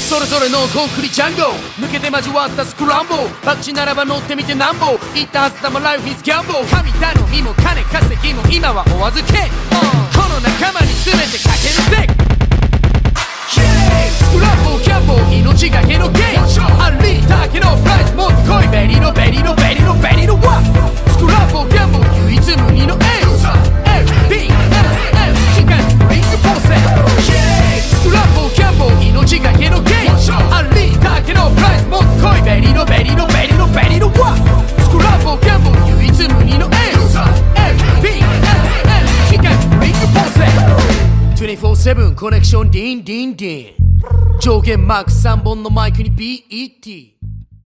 それぞれのコンクリジャンゴ抜けて交わったスクランボ博打ならば乗ってみてなんぼ言ったはずだもライフイズギャンボ神頼みも金稼ぎも今はお預けこの仲間に全てかけるぜスクランボギャンボ命がけのゲームアンリーターケのプライズもっと来いベリのベリのベリのベリのワンスクランボギャンボ唯一無二のエース FFXIV 機関リングポーセスクランボギャンボ命がけのゲームアンリーターケのプライズもっと来いベリのベリのベリのベリのワンスクランボギャンボ唯一無二のエース FFXIV 機関リングポーセ24/7コネクションディンディンディン上限マーク3本のマイクに BET